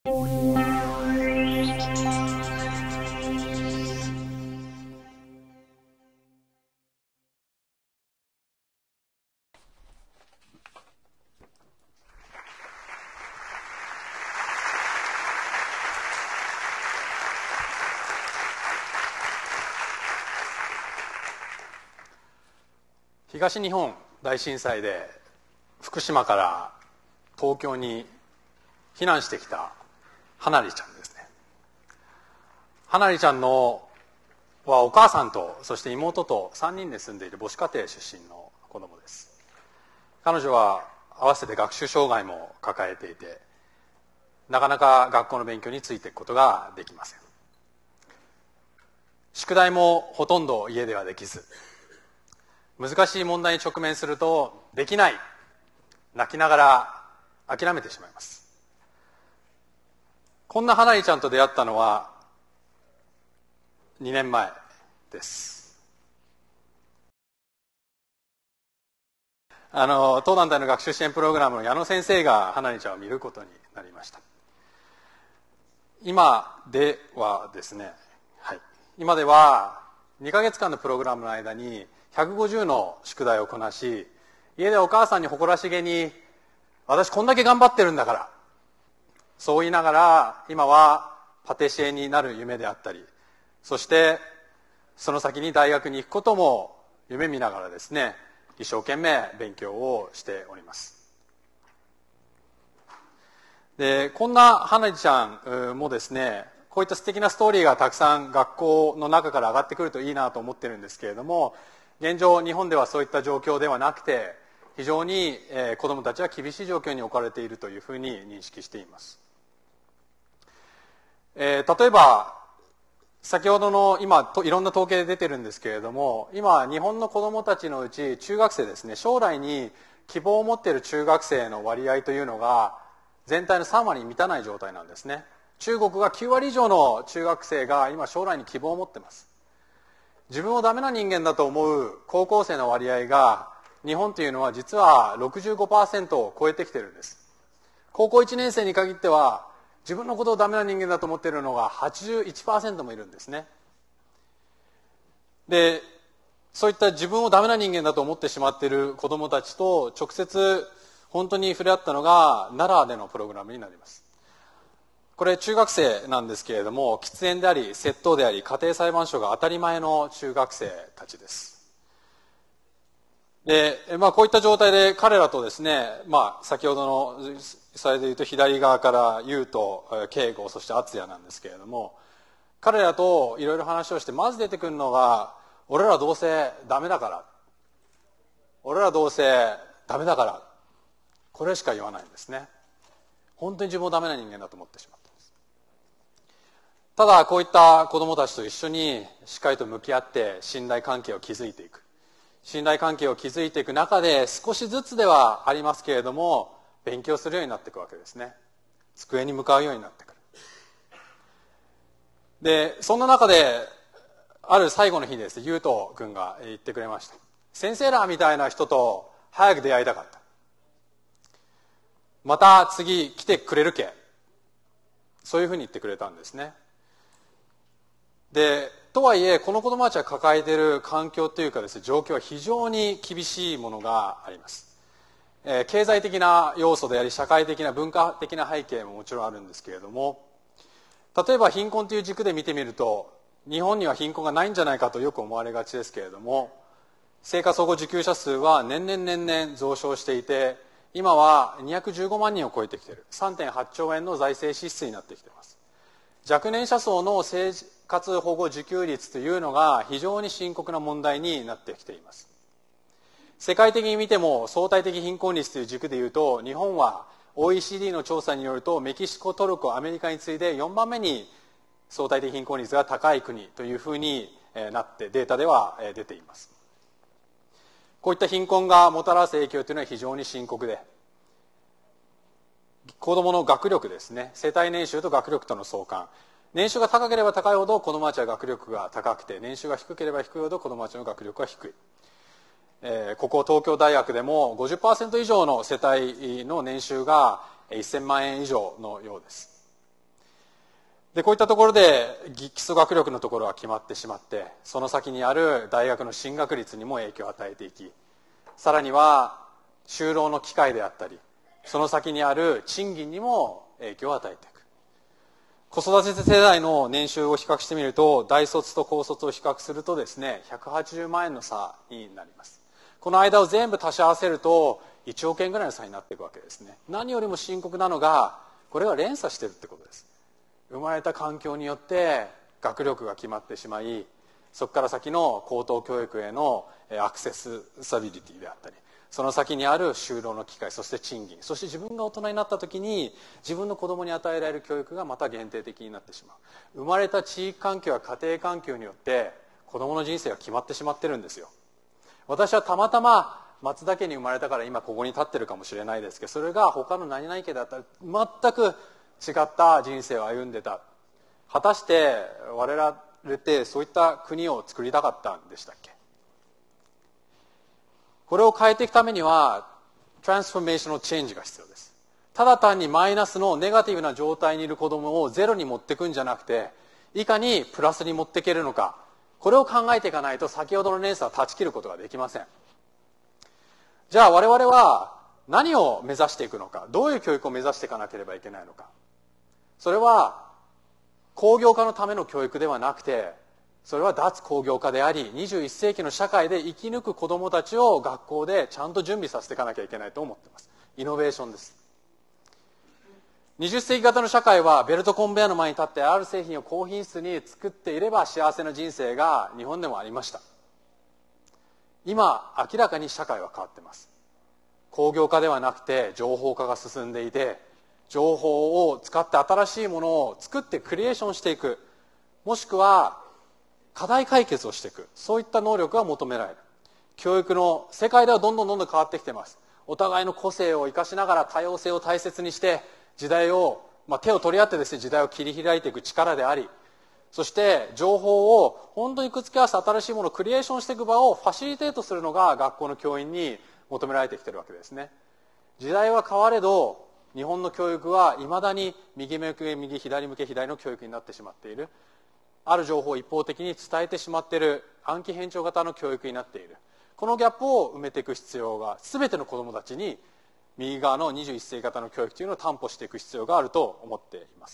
東日本大震災で福島から東京に避難してきた花里ちゃんですね。花里ちゃんはお母さんとそして妹と3人で住んでいる母子家庭出身の子供です。彼女は合わせて学習障害も抱えていて、なかなか学校の勉強についていくことができません。宿題もほとんど家ではできず、難しい問題に直面するとできない、泣きながら諦めてしまいます。こんな花里ちゃんと出会ったのは2年前です。当団体の学習支援プログラムの矢野先生が花里ちゃんを見ることになりました。今では2ヶ月間のプログラムの間に150の宿題をこなし、家でお母さんに誇らしげに私こんだけ頑張ってるんだから、そう言いながら今はパティシエになる夢であったり、そしてその先に大学に行くことも夢見ながらですね、一生懸命勉強をしております。で、こんな花里ちゃんもですね、こういった素敵なストーリーがたくさん学校の中から上がってくるといいなと思ってるんですけれども、現状日本ではそういった状況ではなくて、非常に子どもたちは厳しい状況に置かれているというふうに認識しています。例えば先ほどの今いろんな統計で出てるんですけれども、今日本の子どもたちのうち中学生ですね、将来に希望を持っている中学生の割合というのが全体の3割に満たない状態なんですね。中国が9割以上の中学生が今将来に希望を持っています。自分をダメな人間だと思う高校生の割合が日本というのは実は 65% を超えてきているんです。高校1年生に限っては自分のことをダメな人間だと思っているのが 81% もいるんですね。で、そういった自分をダメな人間だと思ってしまっている子どもたちと直接本当に触れ合ったのが奈良でのプログラムになります。これ中学生なんですけれども、喫煙であり窃盗であり家庭裁判所が当たり前の中学生たちです。で、こういった状態で彼らとですね、先ほどのそれでいうと左側から優斗、圭吾、そして敦也なんですけれども、彼らといろいろ話をしてまず出てくるのが、俺らどうせダメだから、俺らどうせダメだから、これしか言わないんですね。本当に自分をダメな人間だと思ってしまった。ただこういった子どもたちと一緒にしっかりと向き合って信頼関係を築いていく。信頼関係を築いていく中で少しずつではありますけれども勉強するようになっていくわけですね。机に向かうようになってくる。で、そんな中である最後の日にですね、優斗君が言ってくれました。先生らみたいな人と早く出会いたかった。また次来てくれるけ。そういうふうに言ってくれたんですね。で、とはいえこの子どもたちが抱えている環境というかですね、状況は非常に厳しいものがあります。経済的な要素であり社会的な文化的な背景ももちろんあるんですけれども、例えば貧困という軸で見てみると日本には貧困がないんじゃないかとよく思われがちですけれども、生活保護受給者数は年々増床していて、今は215万人を超えてきている。 3.8 兆円の財政支出になってきています。若年者層の生活保護受給率というのが非常に深刻な問題になってきています。世界的に見ても相対的貧困率という軸でいうと、日本は OECD の調査によるとメキシコ、トルコ、アメリカに次いで4番目に相対的貧困率が高い国というふうになってデータでは出ています。こういった貧困がもたらす影響というのは非常に深刻で、子どもの学力ですね、世帯年収と学力との相関、年収が高ければ高いほど子どもたちは学力が高くて、年収が低ければ低いほど子どもたちの学力が低い。ここ東京大学でも 50% 以上の世帯の年収が1000万円以上のようです。 でこういったところで基礎学力のところは決まってしまって、その先にある大学の進学率にも影響を与えていき、さらには就労の機会であったり、その先にある賃金にも影響を与えていく。子育て世代の年収を比較してみると、大卒と高卒を比較するとですね、180万円の差になります。この間を全部足し合わせると1億円ぐらいの差になっていくわけですね。何よりも深刻なのが、これが連鎖しているってことです。生まれた環境によって学力が決まってしまい、そこから先の高等教育へのアクセスサビリティであったり、その先にある就労の機会、そして賃金、そして自分が大人になった時に自分の子供に与えられる教育がまた限定的になってしまう。生まれた地域環境や家庭環境によって子供の人生が決まってしまってるんですよ。私はたまたま松田家に生まれたから今ここに立ってるかもしれないですけど、それが他の何々家だったら全く違った人生を歩んでた。果たして我々ってそういった国を作りたかったんでしたっけ？これを変えていくためにはトランスフォーメーショナルチェンジが必要です。ただ単にマイナスのネガティブな状態にいる子供をゼロに持っていくんじゃなくて、いかにプラスに持っていけるのか、これを考えていかないと先ほどの連鎖を断ち切ることができません。じゃあ我々は何を目指していくのか、どういう教育を目指していかなければいけないのか。それは工業化のための教育ではなくて、それは脱工業化であり、21世紀の社会で生き抜く子どもたちを学校でちゃんと準備させていかなきゃいけないと思っています。イノベーションです。20世紀型の社会はベルトコンベヤーの前に立ってある製品を高品質に作っていれば幸せな人生が日本でもありました。今明らかに社会は変わっています。工業化ではなくて情報化が進んでいて、情報を使って新しいものを作ってクリエーションしていく、もしくは課題解決をしていく、そういった能力が求められる。教育の世界ではどんどん変わってきています。お互いの個性を生かしながら多様性を大切にして時代を、手を取り合ってですね、時代を切り開いていく力であり、そして情報を本当にくっつけ合わせて新しいものをクリエーションしていく場をファシリテートするのが学校の教員に求められてきているわけですね。時代は変われど日本の教育はいまだに右向け右、左向け左の教育になってしまっている。ある情報を一方的に伝えてしまっている暗記偏重型の教育になっている。このギャップを埋めていく必要が、全ての子どもたちに右側の21世紀型の教育というのを担保していく必要があると思っています。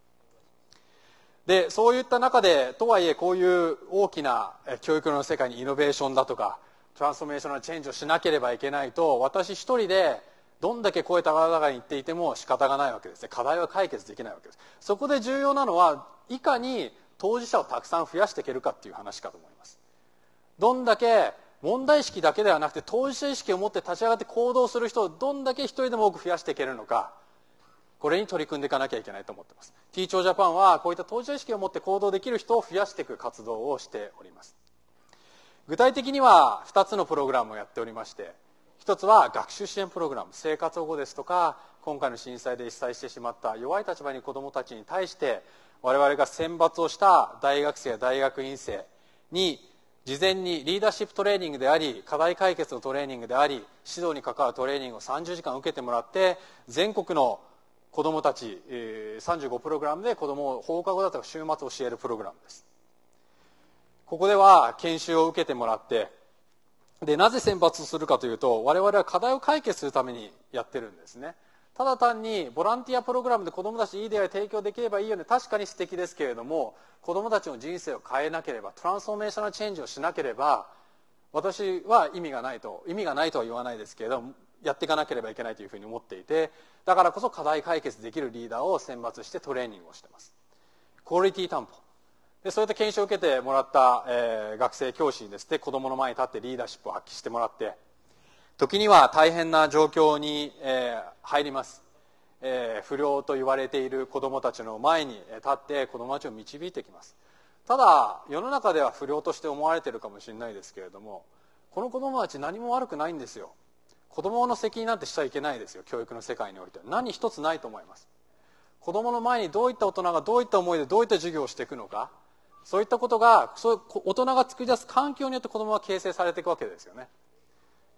で、そういった中で、とはいえこういう大きな教育の世界にイノベーションだとかトランスフォーメーショナルチェンジをしなければいけないと、私一人でどんだけ声高々に言っていても仕方がないわけですね。課題は解決できないわけです。そこで重要なのは、いかに当事者をたくさん増やしていけるかっていう話かと思います。どんだけ問題意識だけではなくて当事者意識を持って立ち上がって行動する人をどんだけ一人でも多く増やしていけるのか、これに取り組んでいかなきゃいけないと思っています。T 長ジャパンはこういった当事者意識を持って行動できる人を増やしていく活動をしております。具体的には2つのプログラムをやっておりまして、一つは学習支援プログラム、生活保護ですとか、今回の震災で被災してしまった弱い立場にいる子どもたちに対して、我々が選抜をした大学生や大学院生に事前にリーダーシップトレーニングであり、課題解決のトレーニングであり、指導に関わるトレーニングを30時間受けてもらって、全国の子どもたち35プログラムで子どもを放課後だとか週末教えるプログラムです。ここでは研修を受けてもらって、でなぜ選抜するかというと、我々は課題を解決するためにやってるんですね。ただ単にボランティアプログラムで子どもたちにいい出会いを提供できればいいよね、確かに素敵ですけれども、子どもたちの人生を変えなければ、トランスフォーメーショナルチェンジをしなければ、私は意味がないとは言わないですけれども、やっていかなければいけないというふうに思っていて、だからこそ課題解決できるリーダーを選抜してトレーニングをしています。クオリティ担保で、そういった研修を受けてもらった、学生教師にですね、子どもの前に立ってリーダーシップを発揮してもらって、時には大変な状況に、入ります。不良と言われている子どもたちの前に立って子どもたちを導いてきます。ただ世の中では不良として思われているかもしれないですけれども、この子どもたち何も悪くないんですよ。子どもの責任なんてしちゃいけないですよ。教育の世界においては何一つないと思います。子どもの前にどういった大人がどういった思いでどういった授業をしていくのか、そういったことが、大人が作り出す環境によって子どもは形成されていくわけですよね。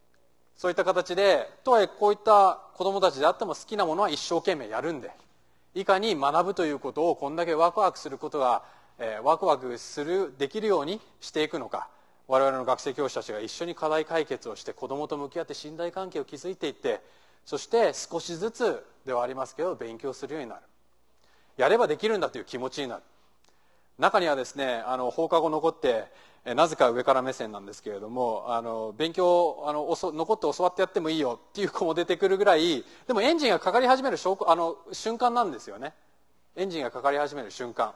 そういった形で、とはいえこういった子どもたちであっても好きなものは一生懸命やるんで、 いかに学ぶということをこんだけワクワクすることが、できるようにしていくのか、我々の学生教師たちが一緒に課題解決をして子どもと向き合って信頼関係を築いていって、そして少しずつではありますけど勉強するようになる、やればできるんだという気持ちになる。中にはですね、放課後残ってなぜか上から目線なんですけれども、勉強残って教わってやってもいいよっていう子も出てくるぐらい、でもエンジンがかかり始める瞬間なんですよね。エンジンがかかり始める瞬間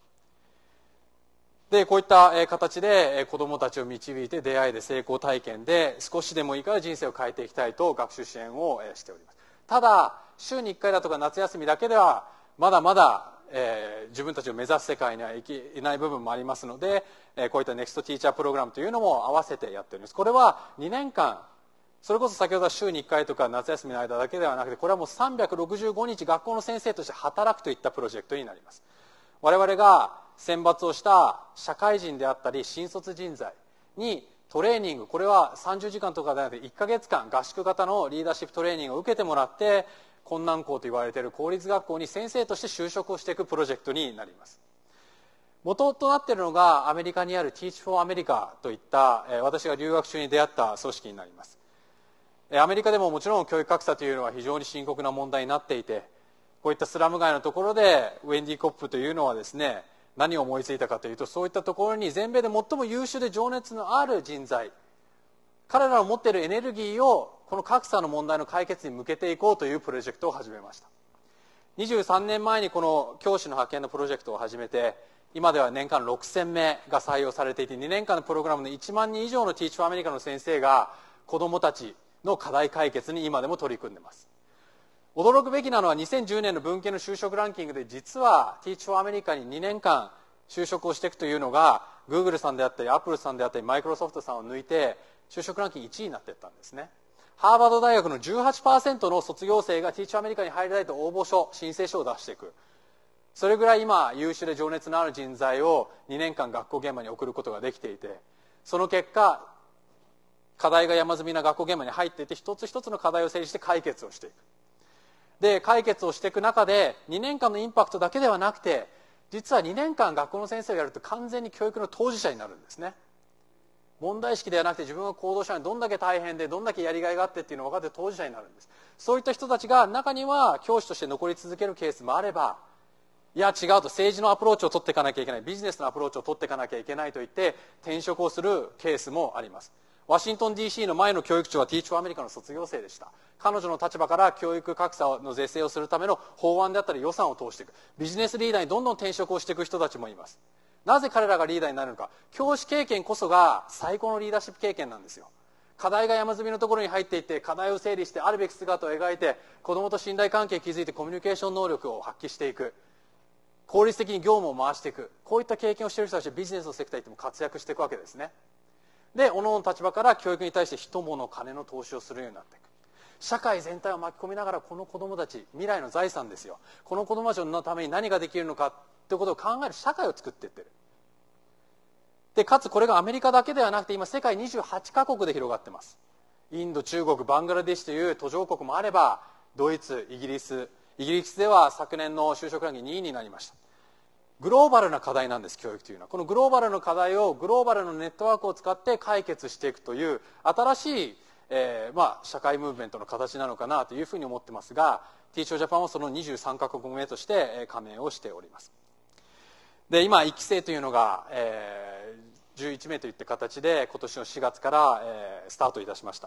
で、こういった形で子どもたちを導いて、出会いで成功体験で少しでもいいから人生を変えていきたいと学習支援をしております。ただ週に1回だとか夏休みだけではまだまだ自分たちを目指す世界にはいない部分もありますので、こういったネクストティーチャープログラムというのも合わせてやっております。これは2年間、それこそ先ほどは週に1回とか夏休みの間だけではなくて、これはもう365日学校の先生として働くといったプロジェクトになります。我々が選抜をした社会人であったり新卒人材にトレーニング、これは30時間とかではなくて1ヶ月間合宿型のリーダーシップトレーニングを受けてもらって、困難校と言われている公立学校に先生として就職をしていくプロジェクトになります。元となっているのがアメリカにある Teach for America といった私が留学中に出会った組織になります。アメリカでももちろん教育格差というのは非常に深刻な問題になっていて、こういったスラム街のところでウェンディ・コップというのはですね、何を思いついたかというと、そういったところに全米で最も優秀で情熱のある人材、彼らの持っているエネルギーをこの格差の問題の解決に向けていこうというプロジェクトを始めました。23年前にこの教師の派遣のプロジェクトを始めて、今では年間6000名が採用されていて、2年間のプログラムで1万人以上の Teach for America の先生が子どもたちの課題解決に今でも取り組んでいます。驚くべきなのは2010年の文系の就職ランキングで、実は Teach for America に2年間就職をしていくというのが Google さんであったり Apple さんであったり Microsoft さんを抜いて就職ランキング1位になっていったんですね。ハーバード大学の 18% の卒業生が Teach for America に入りたいと応募書、申請書を出していく。それぐらい今優秀で情熱のある人材を2年間学校現場に送ることができていて、その結果課題が山積みな学校現場に入っていて、一つ一つの課題を整理して解決をしていく。で、解決をしていく中で2年間のインパクトだけではなくて、実は2年間学校の先生をやると完全に教育の当事者になるんですね。問題意識ではなくて、自分が行動者にどんだけ大変でどんだけやりがいがあってっていうのを分かって当事者になるんです。そういった人たちが中には教師として残り続けるケースもあれば、いや違うと、政治のアプローチを取っていかなきゃいけない、ビジネスのアプローチを取っていかなきゃいけないと言って転職をするケースもあります。ワシントン DC の前の教育長は Teach for America の卒業生でした。彼女の立場から教育格差の是正をするための法案であったり予算を通していく。ビジネスリーダーにどんどん転職をしていく人たちもいます。なぜ彼らがリーダーになるのか。教師経験こそが最高のリーダーシップ経験なんですよ。課題が山積みのところに入っていって、課題を整理してあるべき姿を描いて、子どもと信頼関係を築いてコミュニケーション能力を発揮していく、効率的に業務を回していく、こういった経験をしている人たちはビジネスのセクターに行っても活躍していくわけですね。で、各々の立場から教育に対して人物金の投資をするようになっていく。社会全体を巻き込みながら、この子どもたち、未来の財産ですよ、この子どもたちのために何ができるのかということを考える社会を作っていってる。でかつこれがアメリカだけではなくて、今世界28カ国で広がってます。インド、中国、バングラデシュという途上国もあれば、ドイツ、イギリスでは昨年の就職ランキング2位になりました。グローバルな課題なんです。教育というのはこのグローバルの課題をグローバルのネットワークを使って解決していくという新しい、社会ムーブメントの形なのかなというふうに思ってますが、 Teach for Japan はその23カ国目として加盟をしております。で、今1期生というのが、11名といった形で今年の4月から、スタートいたしました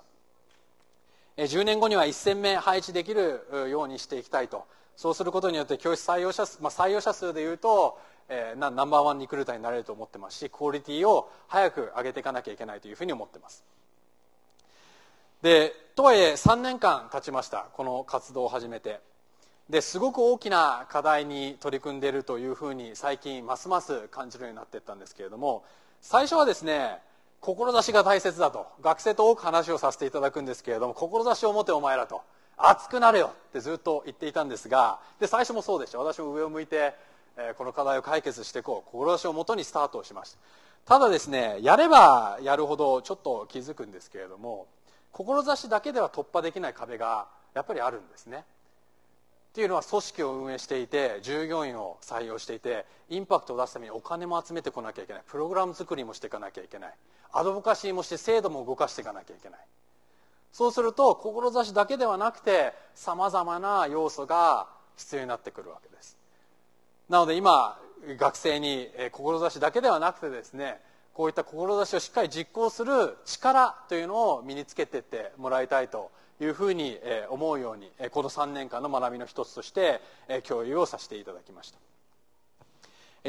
。10年後には1000名配置できるようにしていきたいと。そうすることによって教師採用者数でいうと、ナンバーワンリクルーターになれると思ってますし、クオリティを早く上げていかなきゃいけないというふうに思ってます。でとはいえ3年間経ちました。この活動を始めて、ですごく大きな課題に取り組んでいるというふうに最近ますます感じるようになっていったんですけれども、最初はですね、志が大切だと学生と多く話をさせていただくんですけれども、志を持てお前らと、熱くなれよってずっと言っていたんですが、で最初もそうでした。私も上を向いて、この課題を解決していこう、志をもとにスタートをしました。ただですね、やればやるほどちょっと気づくんですけれども、志だけでは突破できない壁がやっぱりあるんですね。 っていうのは組織を運営していて、従業員を採用していて、インパクトを出すためにお金も集めてこなきゃいけない、プログラム作りもしていかなきゃいけない、アドボカシーもして制度も動かしていかなきゃいけない。そうすると志だけではなくてさまざまな要素が必要になってくるわけです。なので今学生に志だけではなくてですね、こういった志をしっかり実行する力というのを身につけていってもらいたいというふうに思うように、この3年間の学びの一つとして共有をさせていただきました。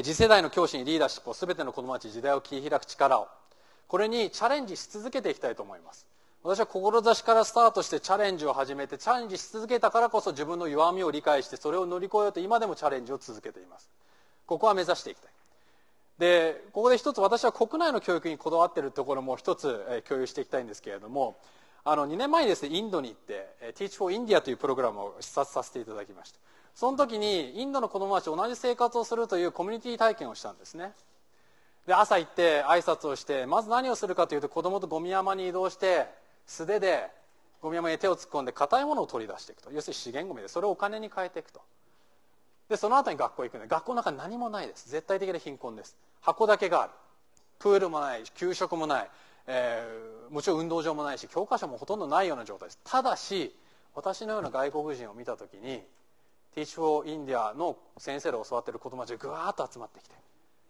次世代の教師にリーダーシップを、全ての子どもたち時代を切り開く力を、これにチャレンジし続けていきたいと思います。私は志からスタートしてチャレンジを始めて、チャレンジし続けたからこそ自分の弱みを理解して、それを乗り越えようと今でもチャレンジを続けています。ここは目指していきたい。でここで一つ、私は国内の教育にこだわっているところも一つ共有していきたいんですけれども、2年前にですね、インドに行ってTeach for India というプログラムを視察させていただきました。その時にインドの子どもたちと同じ生活をするというコミュニティ体験をしたんですね。で朝行って挨拶をして、まず何をするかというと、子どもとゴミ山に移動して素手でゴミ山に手を突っ込んで硬いものを取り出していくと。要するに資源ゴミで、それをお金に変えていくと。でその後に学校へ行くので、学校の中に何もないです。絶対的な貧困です。箱だけがある。プールもないし、給食もない、もちろん運動場もないし、教科書もほとんどないような状態です。ただし私のような外国人を見た時に、Teach for India の先生で教わっている子供たちがぐわーっと集まってきて、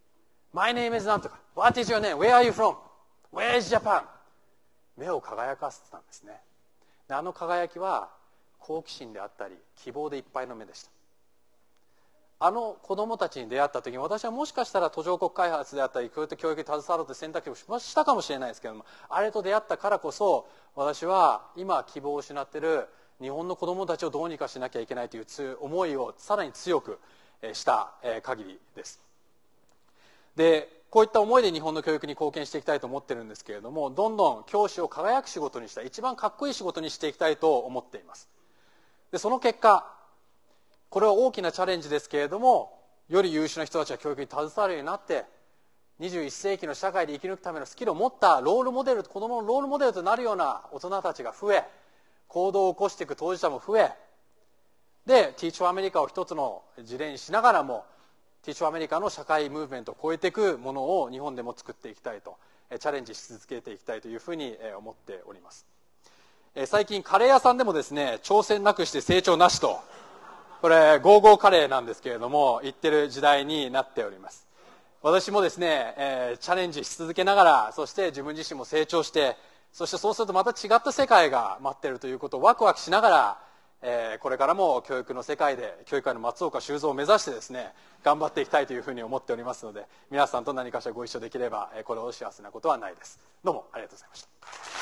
My name is なんとか、 What is your name? Where are you from? Where is Japan? 目を輝かせてたんですね。であの輝きは好奇心であったり希望でいっぱいの目でした。あの子どもたちに出会った時に、私はもしかしたら途上国開発であったり教育に携わろうという選択肢をしたかもしれないですけれども、あれと出会ったからこそ、私は今希望を失っている日本の子どもたちをどうにかしなきゃいけないという思いをさらに強くした限りです。でこういった思いで日本の教育に貢献していきたいと思ってるんですけれども、どんどん教師を輝く仕事にしたい、一番かっこいい仕事にしていきたいと思っています。でその結果、これは大きなチャレンジですけれども、より優秀な人たちが教育に携わるようになって、21世紀の社会で生き抜くためのスキルを持ったロールモデル、子どものロールモデルとなるような大人たちが増え、行動を起こしていく当事者も増え、で Teach for America を一つの事例にしながらも、Teach for America の社会ムーブメントを超えていくものを日本でも作っていきたいと、チャレンジし続けていきたいというふうに思っております。最近カレー屋さんでもですね、挑戦なくして成長なしと、これゴーゴーカレーなんですけれども、言ってる時代になっております。私もですね、チャレンジし続けながら、そして自分自身も成長して、そしてそうするとまた違った世界が待っているということをワクワクしながら、これからも教育の世界で、教育界の松岡修造を目指してですね、頑張っていきたいというふうに思っておりますので、皆さんと何かしらご一緒できれば、これほど幸せなことはないです。どうもありがとうございました。